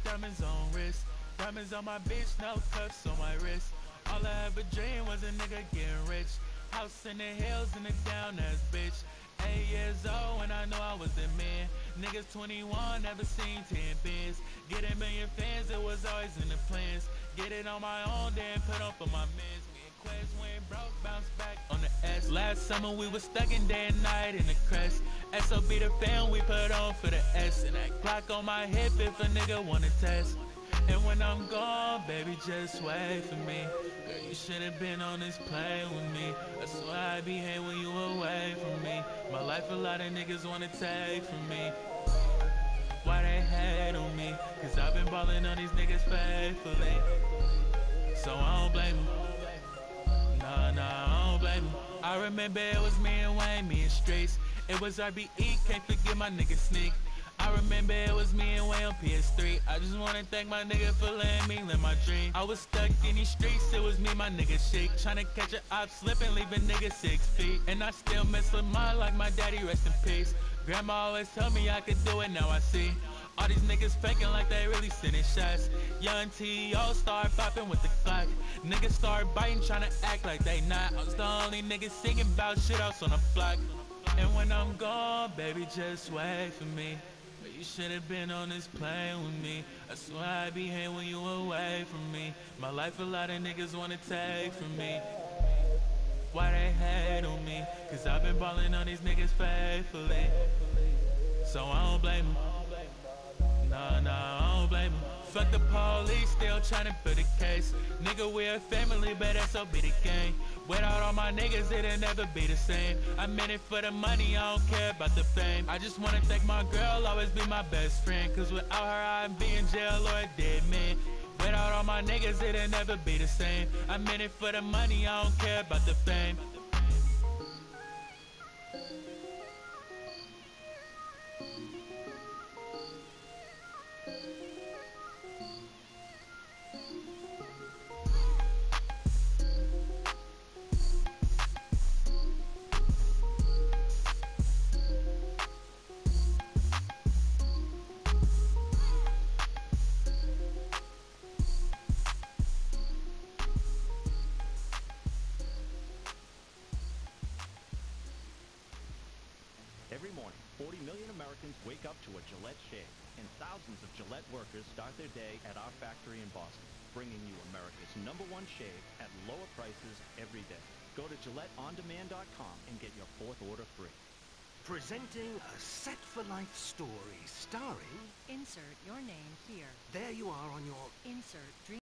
diamonds on wrist, diamonds on my bitch, no cuffs on my wrist. All I ever dreamed was a nigga getting rich. House in the hills and a down-ass bitch. 8 years old when I knew I was the man. Niggas 21, never seen 10 bins. Get a million fans, it was always in the plans. Get it on my own, then put on for my mans. Me and Quest went broke, bounced back on the S. Last summer we was stuck in day and night in the crest. SOB the fan, we put on for the S. And that Glock on my hip if a nigga wanna test. And when I'm gone, baby, just wait for me. Girl, you should've been on this plane with me. I swear I be here when you away from me. My life a lot of niggas wanna take from me. Why they hate on me? Cause I've been ballin' on these niggas faithfully. So I don't blame them. Nah, I don't blame them. I remember it was me and Wayne, me and Streets. It was RBE, can't forget my nigga Sneak. I remember it was me and Wayne on PS3. I just wanna thank my nigga for letting me live my dream. I was stuck in these streets, it was me, my nigga Sheik. Tryna catch a op slipping, leave a nigga 6 feet. And I still miss Lamar like my daddy, rest in peace. Grandma always told me I could do it, now I see. All these niggas faking like they really sending shots. Young T.O. start popping with the clock. Niggas start biting, tryna act like they not. I was the only nigga singing about shit else on the block. And when I'm gone, baby, just wait for me. But you should've been on this plane with me. I swear I be here when you away from me. My life a lot of niggas wanna take from me. Why they hate on me? Cause I've been ballin' on these niggas faithfully. So I don't blame them. Nah, I don't blame them. Fuck the police, still tryna build a case. Nigga, we a family, but that's so be the game. Without all my niggas, it'll never be the same. I'm in it for the money, I don't care about the fame. I just wanna thank my girl, always be my best friend. Cause without her, I'd be in jail or a dead man. Without all my niggas, it'll never be the same. I'm in it for the money, I don't care about the fame. Every morning, 40 million Americans wake up to a Gillette shave, and thousands of Gillette workers start their day at our factory in Boston, bringing you America's #1 shave at lower prices every day. Go to GilletteOnDemand.com and get your 4th order free. Presenting a set-for-life story starring... Insert your name here. There you are on your... Insert